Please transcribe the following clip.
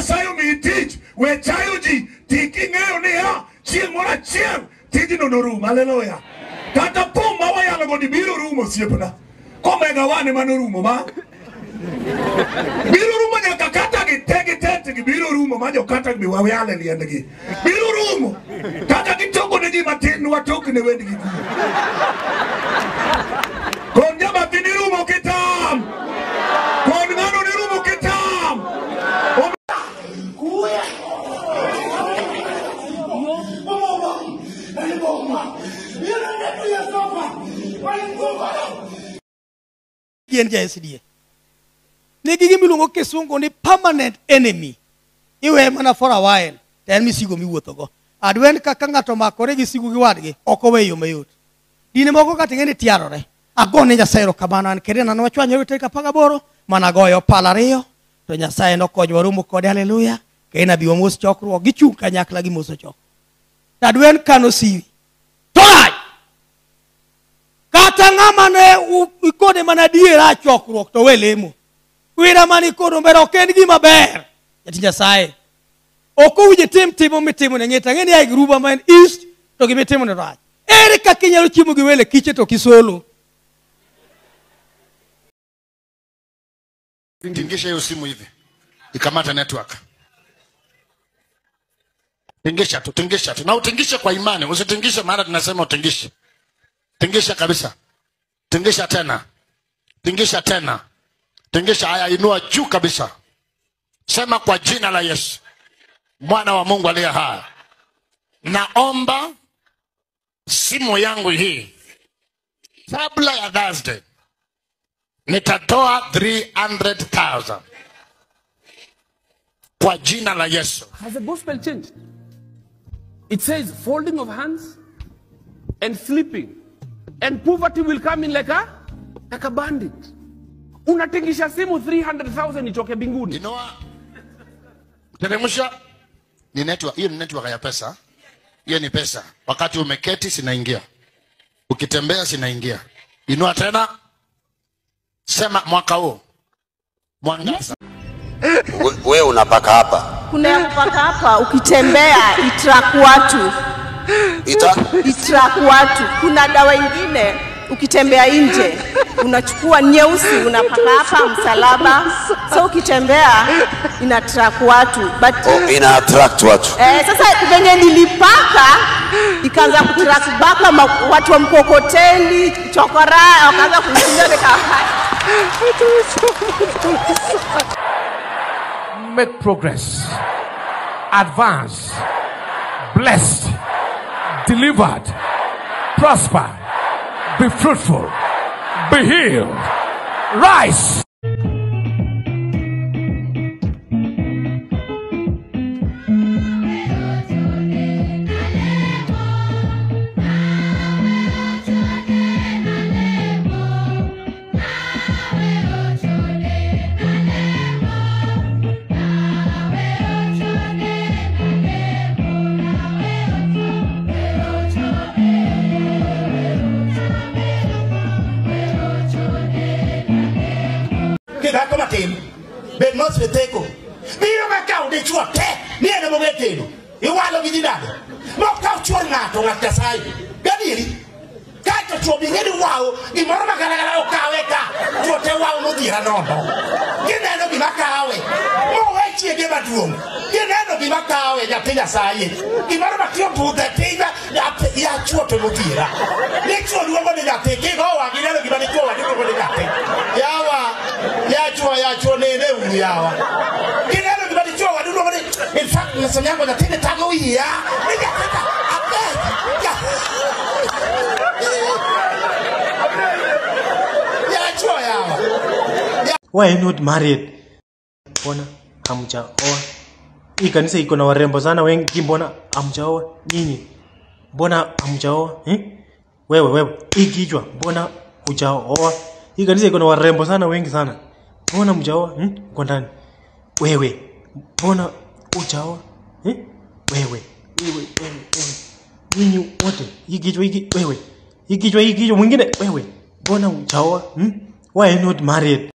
Nyasayo mi tich we chayo ji tiki ng'eyo ni ya chieng' moro achiel tijno norumo. Haleluya. Kata pum ma wayalo go ni biro rumo siepna. Komega wane manorumo ma. Biro rumo nyaka kata gi tete gi biro rumo ma jo kata gi wayale liendgi. Biro rumo. Kata gi toko ne ji matin watok ne wendgi. Kon jama tini rumo kitam. Kon ngano ni rumo kitam. Kuya. Orienje SDA. Negi milungo kesungo ni permanent enemy. Iwe mana for a while. Then mi sigo mi wuotho go. Adwen kaka ngato makore gi sigo gi wadgi ok oweyo mayot. Dine moko kata ngene tiarore. Agone Nyasaye erokamano an kede nano wachwanyore tek 18 mana goyo pala ariyo to Nyasaye nokonyo warumo kode. Haleluya. Kena biwa mos chokruok gichung kanyakla gi moso chok. Adwen kano siwi. Torai. Kata ngama ne ikone mana diera chokruok to welemo. Wira mani kono mbero ken gima ber. Yati Nyasaye. Oko wije timo mitimo ne ngeta ngeni ai gruba man east to gimitimo ne rach. Ere kaka inyalo chimo gi wele kiche to kisolo. Tingisha hiyo simu hivi. Ikamata network. Tingisha tu. Na utingishe kwa imani. Usitingishe maana tunasema utingishe. Tingisha kabisa. Tingisha tena. Tingisha haya, inua juu kabisa. Sema kwa jina la Yesu, Mwana wa Mungu aliye hai. Naomba simu yangu hii kabla ya Thursday nitatoa 300,000 kwa jina la Yesu. Has the gospel changed? It says folding of hands and sleeping, and poverty will come in like a bandit. Unatingisha simu 300,000 itoke binguni. You know what? Teremusha ni network, hiyo ni network ya pesa. Hiyo ni pesa. Wakati umeketi sinaingia. Ukitembea sinaingia. Inua tena. Sema mwaka huu mwangaza. Wewe unapaka hapa. Kuna kupaka hapa ukitembea itrack watu. Itrack watu. Kuna dawa nyingine ukitembea nje unachukua nyeusi unapaka hapa msalaba. So ukitembea ina track watu. But ina attract watu. Sasa venye nilipaka ikaanza kutrack baka watu wa mkokoteni, chokora, wakaanza kunishinda nikahaya. Make progress, advance, blessed, delivered, prosper, be fruitful, be healed, rise. Kidako matin ben mos veteko biro makao de chuote ni ene mo veteno iwalo gi didado mo ka chuor ngato ngata sai gadiri kato chuobi ngedi wao gimoro makala okawe ka chuote wao no dira nono gineno gi makawe mo wechi ge maduong gineno gi makawe ya penya sai gimoro makio buda tinga ya chuote no dira ni chuo luongo ni nyate ke go wa gineno gi mani chuo wa luongo ni nyate yawa ya chuo nene unu yawa gineno gi mani chuo wa luongo ni in fact nasanyango na tine tago ya ni nyate ya Why are you not married? Mbona hamjaoa? Hii kanisa iko na warembo sana wengi, mbona hamjaoa? Nyinyi mbona hamjaoa? Wewe hii kichwa mbona hujaoa? Hii kanisa iko na warembo sana wengi sana, mbona hamjaoa? Uko ndani wewe, mbona hujaoa? Wewe nyinyi wote, hii kichwa wewe, hii kichwa mwingine wewe, mbona hujaoa? Why are you not married?